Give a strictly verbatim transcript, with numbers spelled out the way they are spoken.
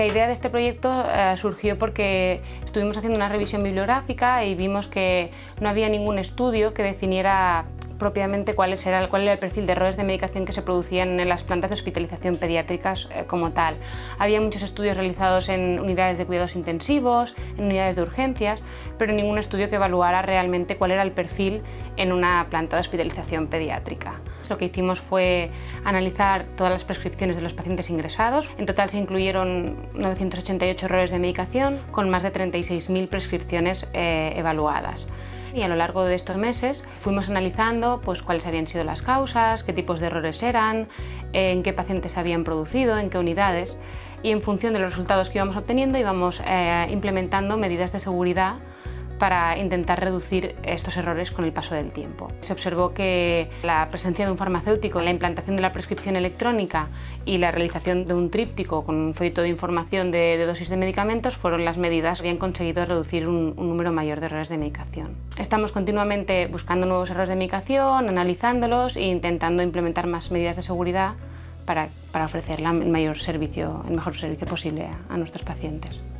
La idea de este proyecto eh, surgió porque estuvimos haciendo una revisión bibliográfica y vimos que no había ningún estudio que definiera propiamente cuál era, cuál era el perfil de errores de medicación que se producían en las plantas de hospitalización pediátricas eh, como tal. Había muchos estudios realizados en unidades de cuidados intensivos, en unidades de urgencias, pero ningún estudio que evaluara realmente cuál era el perfil en una planta de hospitalización pediátrica. Lo que hicimos fue analizar todas las prescripciones de los pacientes ingresados. En total se incluyeron novecientos ochenta y ocho errores de medicación con más de treinta y seis mil prescripciones eh, evaluadas. Y a lo largo de estos meses fuimos analizando pues, cuáles habían sido las causas, qué tipos de errores eran, en qué pacientes se habían producido, en qué unidades, y en función de los resultados que íbamos obteniendo íbamos eh, implementando medidas de seguridad para intentar reducir estos errores con el paso del tiempo. Se observó que la presencia de un farmacéutico, la implantación de la prescripción electrónica y la realización de un tríptico con un folleto de información de, de dosis de medicamentos fueron las medidas que habían conseguido reducir un, un número mayor de errores de medicación. Estamos continuamente buscando nuevos errores de medicación, analizándolos e intentando implementar más medidas de seguridad para, para ofrecer el mayor servicio, el mejor servicio posible a, a nuestros pacientes.